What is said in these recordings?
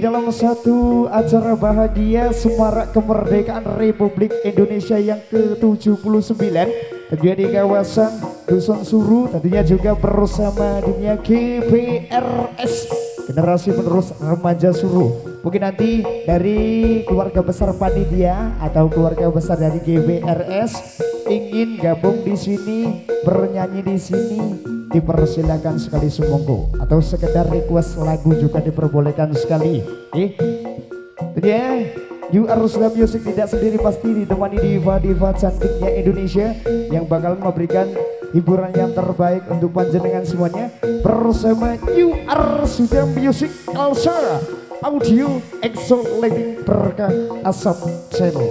dalam satu acara bahagia Semarak Kemerdekaan Republik Indonesia yang ke-79, tentunya di kawasan Dusun Suru, tentunya juga bersama dunia GBRS, generasi penerus remaja Suru. Mungkin nanti dari keluarga besar panitia atau keluarga besar dari GBRS ingin gabung di sini, bernyanyi di sini, dipersilakan sekali sumonggo, atau sekedar request lagu juga diperbolehkan sekali. Ya, You Arusda Music tidak sendiri, pasti ditemani diva-diva cantiknya Indonesia yang bakal memberikan hiburan yang terbaik untuk panjenengan semuanya bersama You Arusda Music Alsa Audio Exo Living Berkah Asap Channel.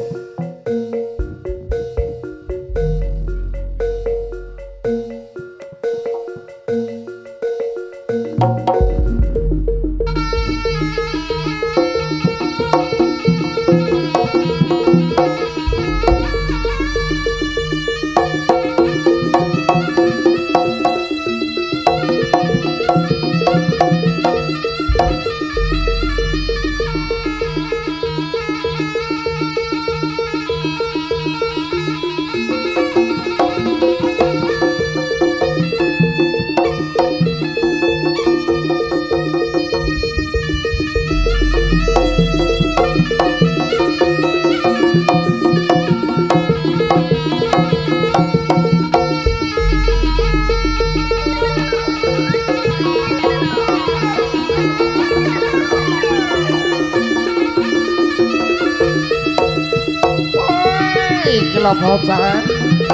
Gila bocah.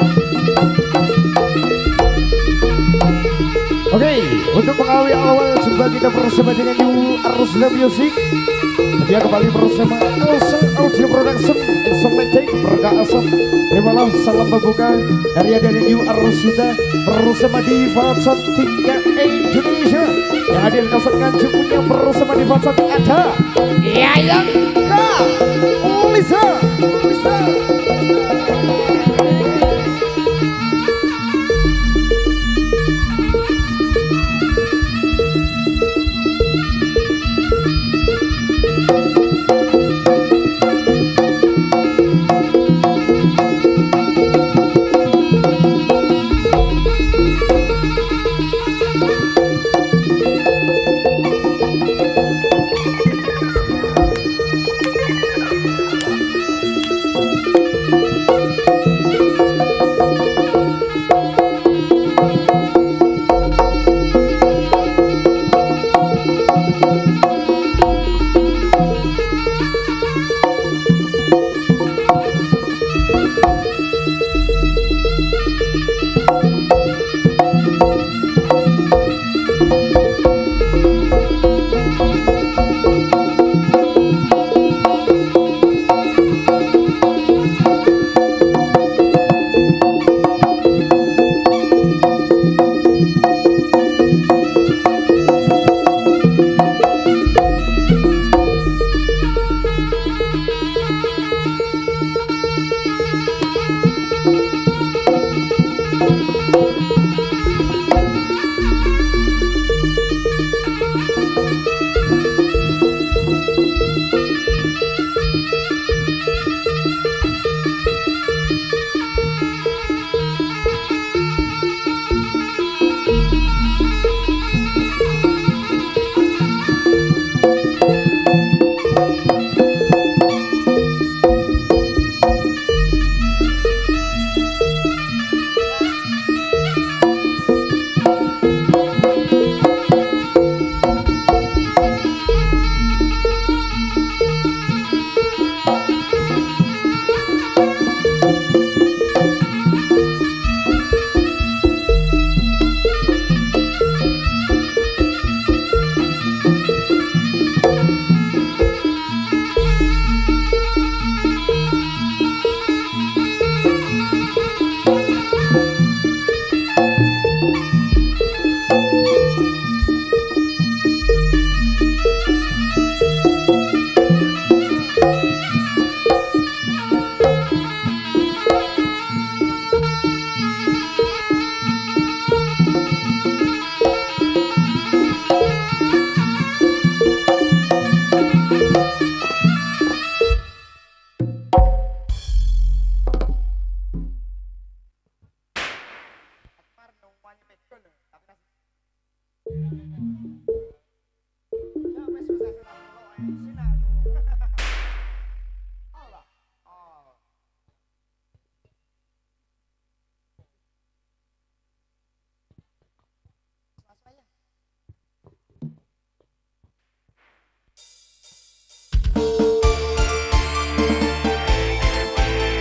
Oke, untuk mengawali awal jumpa kita bersama dengan You Arusda Music. Dia kembali bersama Alsa Audio Production Exomatic Berkah Asap. Terimalah salam pembuka dari You Arusda bersama diva cantiknya Indonesia yang hadir kasatkan cukunya bersama diva cantik ada Yayang Lisa.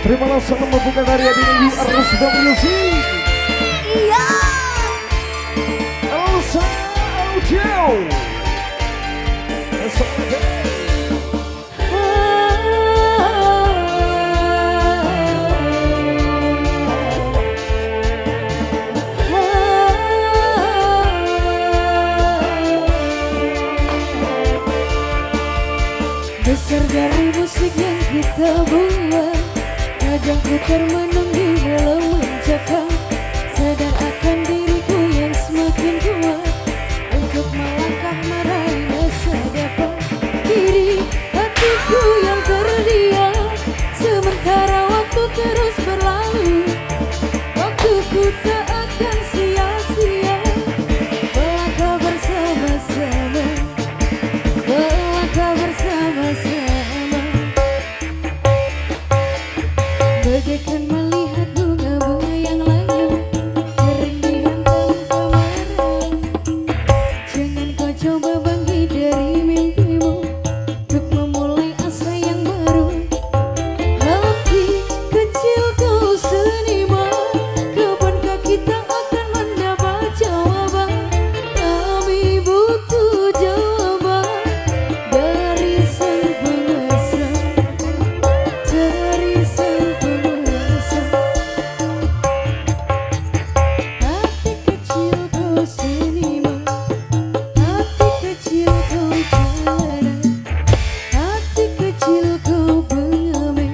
Terimalah salam membuka karya diri RSWC. Iya. Elsa Audio. Besar dari musik yang kita buat, kadang ku termenung di dalam mencakap. Sadar akan diriku yang semakin kuat untuk melangkah meraih masa depan. Diri hatiku yang terdiam, sementara waktu terus berlalu. Waktuku tak akan sia-sia, melangkah bersama-sama, melangkah bersama-sama. Bagaikan melihat bunga-bunga yang layu kering di hantam kemarau. Jangan kau coba bangkit dari mimpimu untuk memulai asa yang baru. Hati kecilku seniman, kapankah kita akan mendapat jawaban? Kami butuh jawaban dari sang penguasa, dari sang penguasa. Hati kecilku seniman, hati kecilku jalanan, hati kecilku pengamen.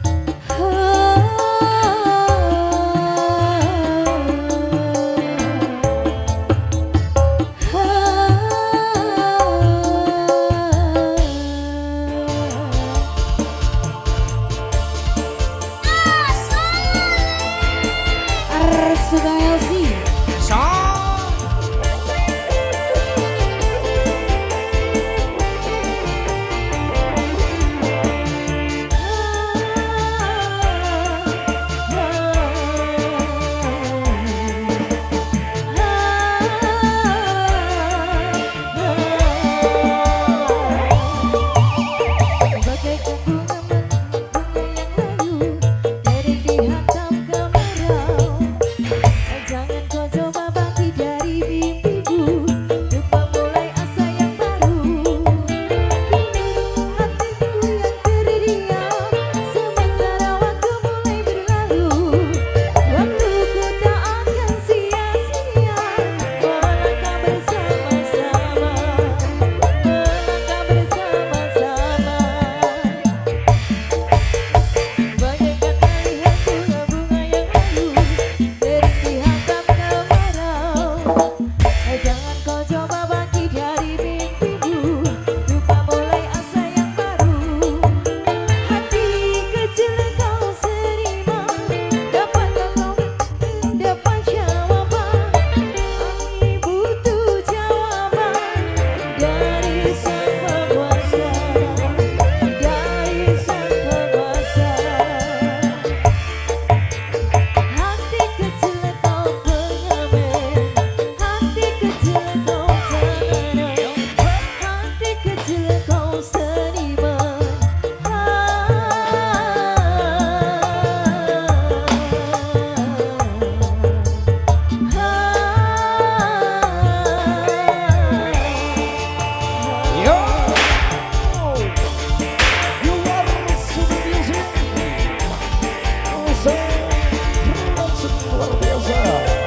Arsuka Elsie. Bagaikan bunga-bunga yang layu kering di hantam kemarau. Jangan kau coba bangkit dari mimpimu untuk memulai asa yang baru. Hatiku yang terdiam, sementara waktu mulai berlalu. Waktuku tak akan sia-sia, melangkah bersama-sama, melangkah bersama-sama. Bagaikan melihat bunga-bunga yang layu kering di hantam kemarau. Jangan kau coba bangkit dari mimpimu untuk memulai asa yang baru. Hati kecil kau seniman, dapatkah kau mendapat jawaban? Kami butuh jawaban dari sang penguasa, dari sang penguasa. Hati kecil kau pengamen, hati kecil kau jalanan, hati kecil kau seniman. Yo, you are super music. Elsa production luar biasa.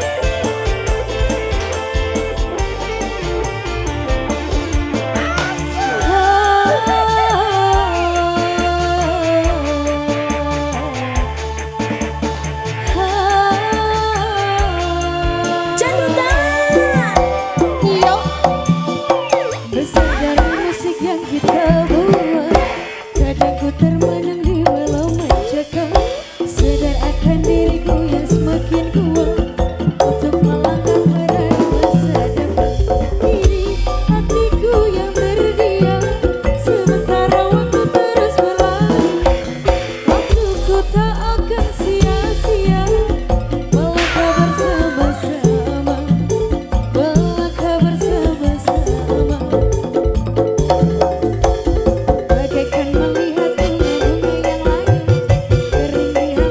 Besar dari musik yang kita buat, kadang ku termenung di walau mencekam. Sadar akan diriku yang semakin kuat untuk melangkah meraih masa depan. Diri hatiku yang berdiam, sementara waktu terus berlalu. Waktuku tak akan sia-sia, melangkah bersama-sama, melangkah bersama-sama. Bagaikan melihat bunga-bunga yang layu kering di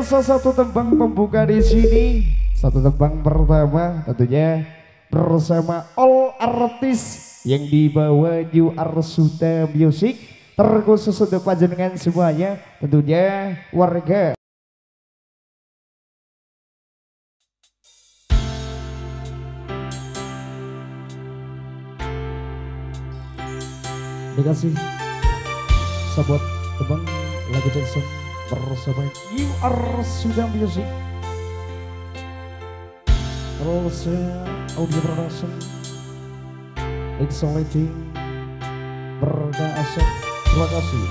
pemirsa, satu tembang pembuka di sini, satu tembang pertama tentunya bersama all artis yang dibawa New Arsuta Music, terkhusus untuk panjenengan semuanya, tentunya warga. Terima kasih sahabat tembang lagu Jackson bersama New Arsuta Music. Terus audio production Exciting Berkasih. Terima kasih.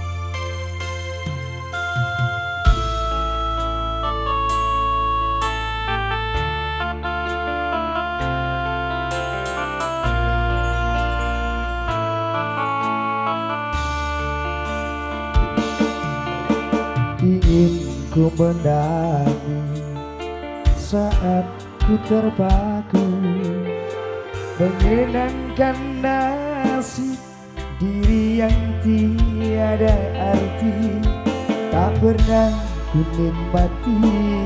Ingin ku mendangi saat ku terpaku, menyenangkan nasib diri yang tiada arti. Tak pernah ku nikmati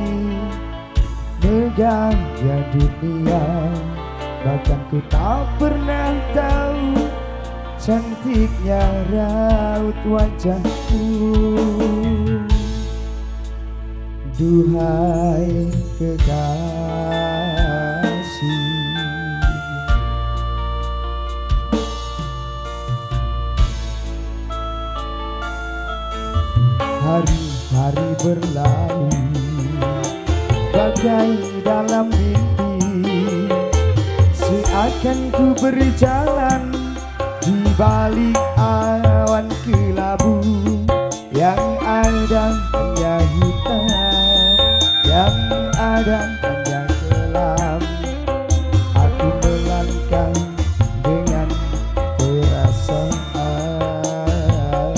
megahnya dunia, bahkan ku tak pernah tahu cantiknya raut wajahku. Duhai kekasih, hari-hari berlalu bagai dalam mimpi, seakan ku berjalan di balik awan kelabu. Yang ada hanya hitam, yang ada hanya kelam. Aku melangkah dengan perasaan,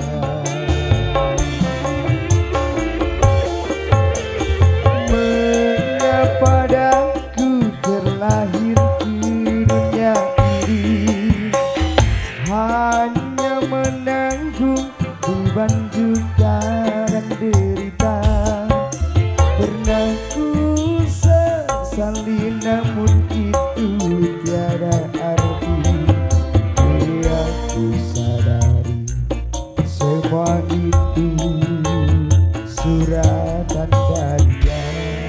mengapa aku terlahir di dunia ini, hanya menanggung beban duka dan derita. Pernah ku sesali namun itu tiada arti. Kini aku sadari semua itu suratan karya.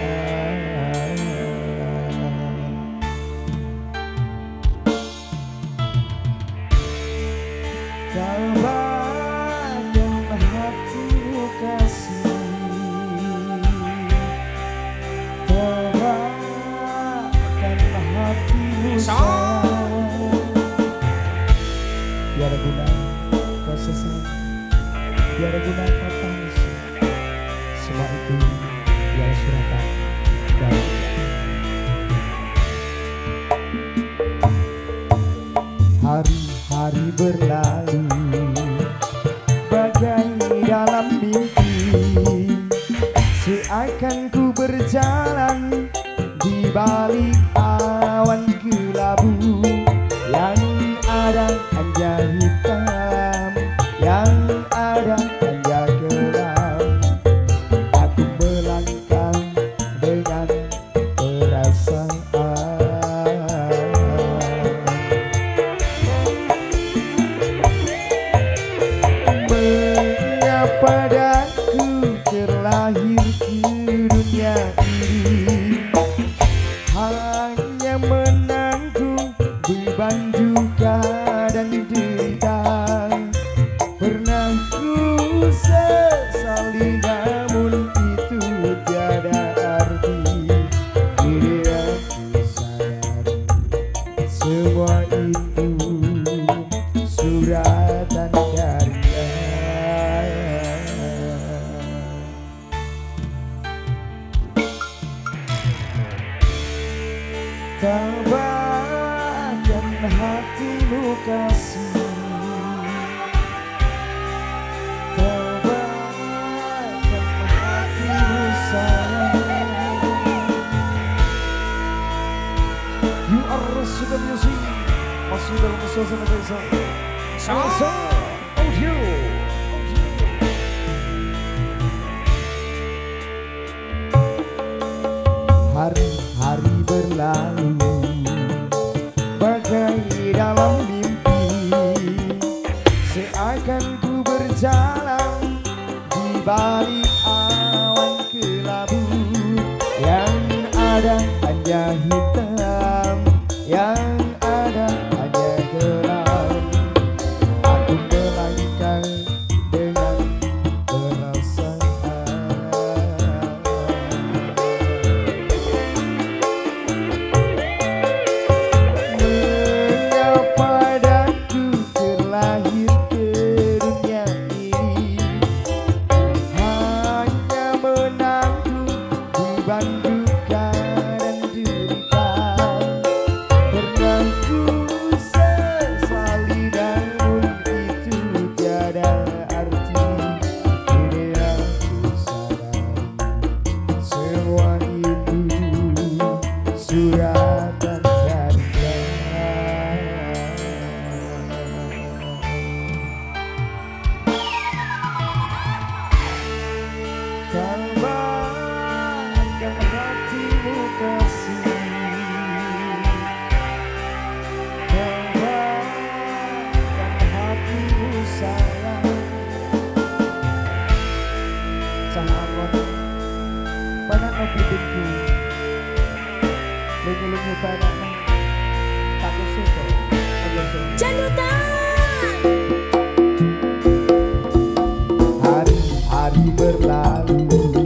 Tabahkan hatimu kasih, tabahkan hatimu sayang. Biar guna kau sesat, biar guna kau tangis, semua itu yang suratan dan hari-hari berlalu bagai dalam mimpi, seakan ku berjalan di balik awan kelabu. Yang ada hanya hitam, yang ada hanya kelam. Aku melangkah dengan perasaan, mengapa aku terlahir di dunia ini, hanya menanggung beban duka dan derita. Pernah ku sesali namun itu tiada arti. Kini aku sadari semua itu suratan karya. Tabahkan hatimu kasih, tabahkan hatimu sayang. You Arsuta Music masih dalam suasana desa. Salsa audio. Hari-hari berlalu bagai dalam mimpi, seakan ku berjalan di balik awan kelabu. Yang ada hanya hitam, yang ada hanya gelap. Aku melangkah dengan perasaan. Mengapa daku terlahir ke dunia ini, hanya menanggung beban duka dan derita. Pernah ku sesali namun itu tiada arti. Kini aku sadari semua itu suratan karya. Tambahkan hatimu kasih, tambahkan hatimu sayang. Sahamon panak no bibitku, lunyu-lunyu panak no takut suko aja suko. Hari-hari berlalu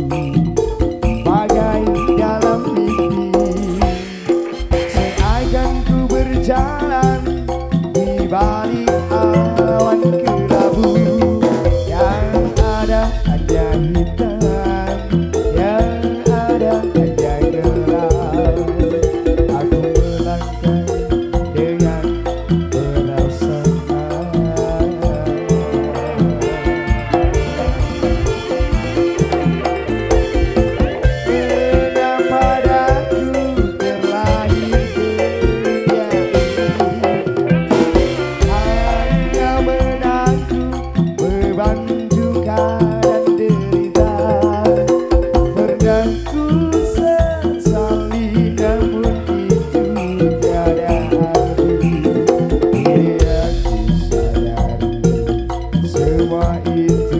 bagai dalam mimpi, seakan ku berjalan di balik awan kelabu. Yang ada hanya hitam, yang ada hanya gelap. Aku melangkah dengan perasaan. Mengapa daku terlahir ke dunia ini, hanya menanggung beban duka dan derita. Pernah ku sesali namun itu tiada arti. Kini aku sadari semua itu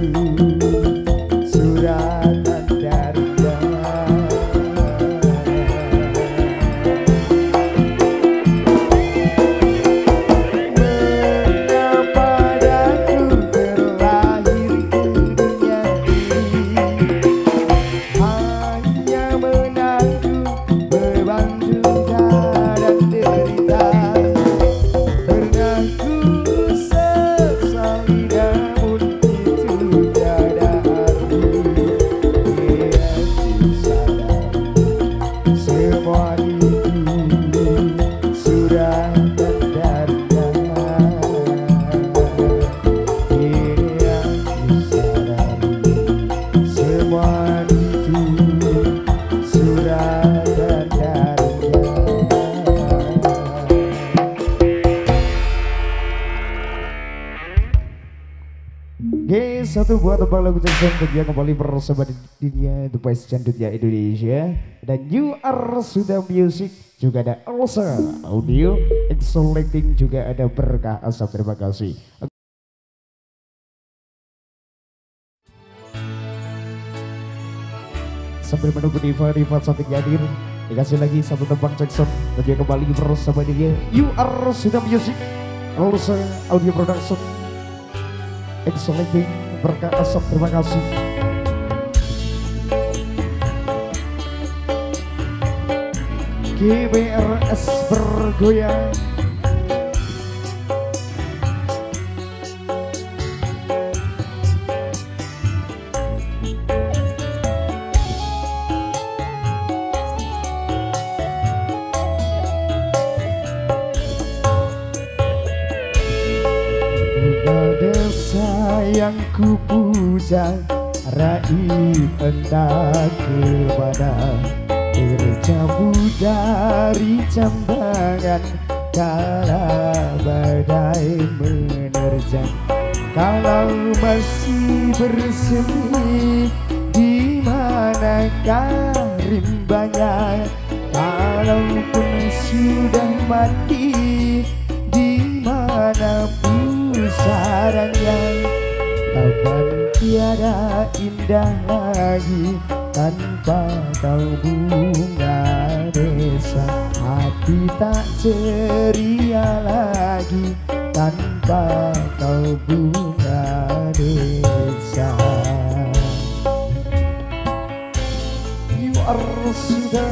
suratan darinya. Mengapa daku terlahir ke dunia ini, hanya menanggung beban duka dan derita. Pernah ku sesali namun itu tiada arti. Kini aku sadari semua itu suratan darinya. Kini aku sadari semua itu suratan darinya. Oke, satu buat tebak lagu Jackson Dunia kembali bersama di dunia The Best Dunia Indonesia. Dan You Are Sudah Music, juga ada Elsa Audio, Selecting, juga ada Berkah Asap. Terima kasih. Sambil menunggu Diva Cantik hadir, dikasih lagi satu tebak Jackson dan dia kembali bersama dia You Are Sudah Music, Elsa Audio Production, Selecting, Berkah Asap. Terima kasih. GBRS bergoyang. Yang ku puja raih hendak kepada tercabut dari cambangan kala badai menerjang. Kalau masih bersemi, di manakah rimbanya Kalaupun sudah mati, di mana pusarannya, taman tiada indah lagi tanpa kau bunga desa. Hati tak ceria lagi tanpa kau bunga desa. You are sudah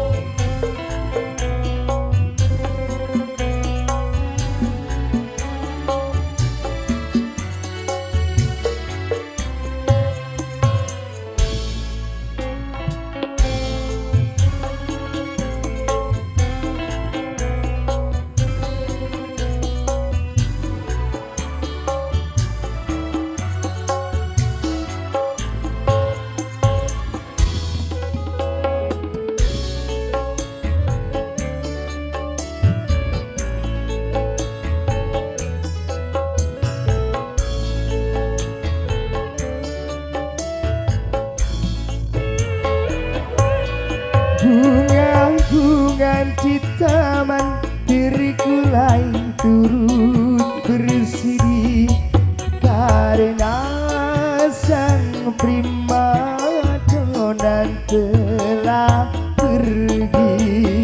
bunga-bunga di taman, diriku lain turut bersiri karena sang primadona telah pergi.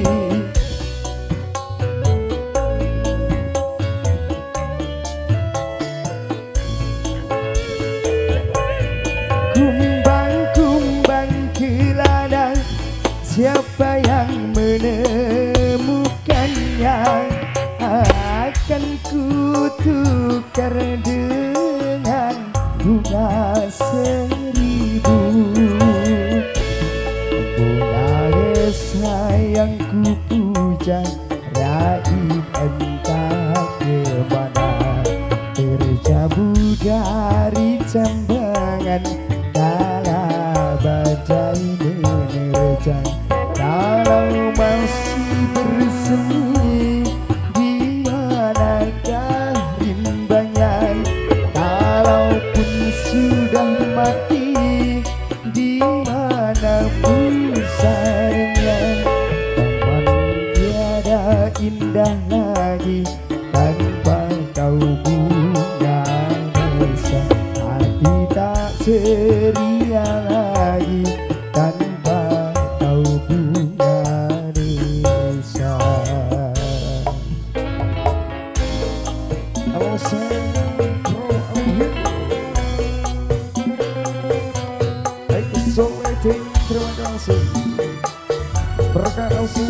Kumbang-kumbang ke ladang, siapa yang menemukannya? Akan ku tukar dengan bunga seribu. Bunga desa yang ku puja, raih entah kemana, terjabur dari jambangan kala badai menerjang. Kalau masih bersemi, di manakah rimbanya? Kalaupun sudah mati, di mana pusaranya? Taman tiada indah lagi tanpa kau bunga desa. Hati tak ceria lagi tanpa kau bunga desa. Halo Sentro, baik Soleting, terima kasih. Berkah kasih.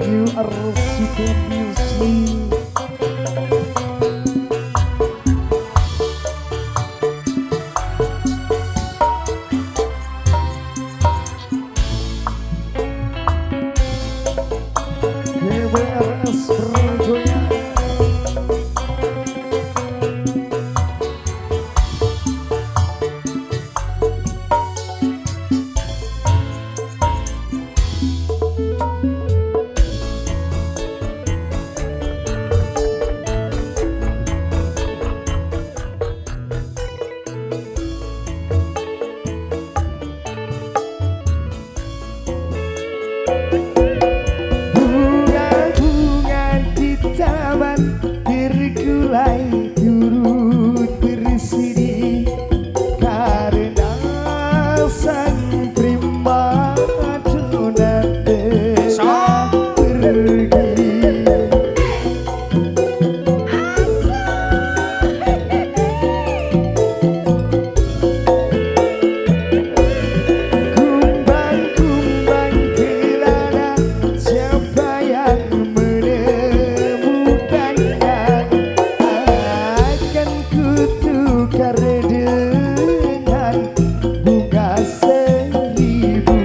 You are super music. GWRS bergoyang. Mulai turut bersiri karena sang prima dona telah pergi. Kumbang-kumbang kelana, siapa yang dengan bunga seribu,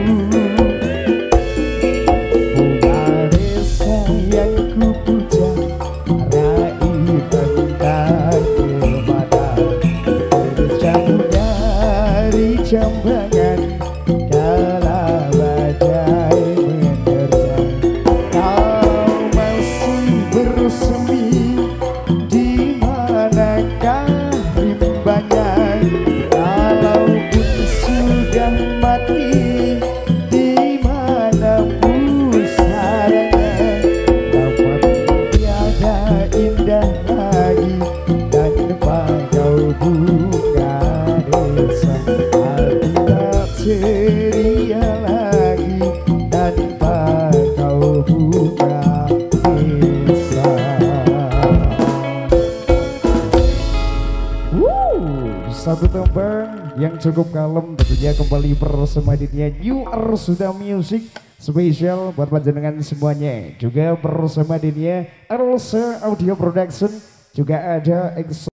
bunga desa yang kupuja, raih bentang kemana, terjatuh dari jambangan kala badai menerjang. Kau masih bersemi di manakah banyak, walaupun sudah mati di mana pusaranya, namun tiada indah lagi tanpa kau bunga desa, tidak ceria lagi tanpa kau bunga desa. Satu tembang yang cukup kalem, tentunya kembali bersama Ditya New Arsuda Music spesial buat panjenengan semuanya. Juga bersama Ditya Elsa Audio Production, juga ada